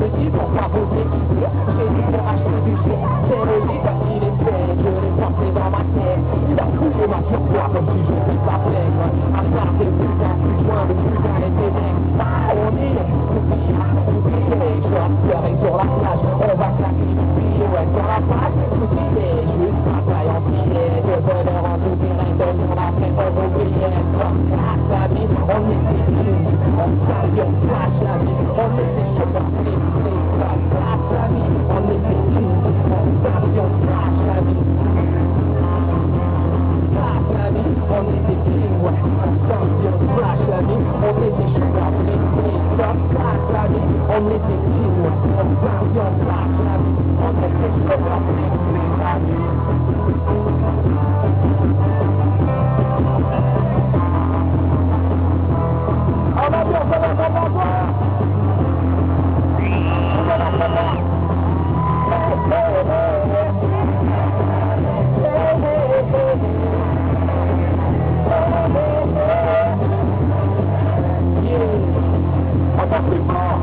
me dis pourquoi vous équipez. J'ai dit pour acheter du jet. C'est le lit quand il est fait. Je l'ai porté dans ma tête. Il a coulé ma surpoids comme si je suis pas pleine. À part des putains, plus loin de putain et des mecs. On est oubliés, genre pleurer sur la plage. On va sacrifier, ouais, sur la page. Oubliés, juste travail en billet. De bonheur en tout direct. De jour après, on oubliait. Comme grâce à vie, on était clean. On savait, on flash la vie. On était chauffeurs, comme grâce à vie. On était clean. On savait, on flash la vie. Grâce à vie, on était clean, ouais. On savait, on flash la vie. On était chauffeurs, comme grâce à vie. On était clean, ouais. On savait, on flash la vie. On était chauffeurs, la vie. En avion, ça va comme la voix. Encore plus fort.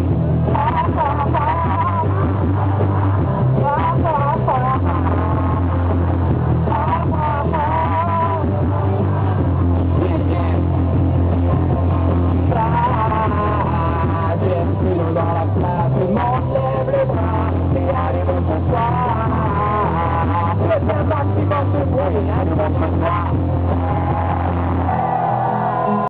Dans la place, tout le monde lève les bras et allez, on se soir. Le bien maximum de bruit, allez, on se soir.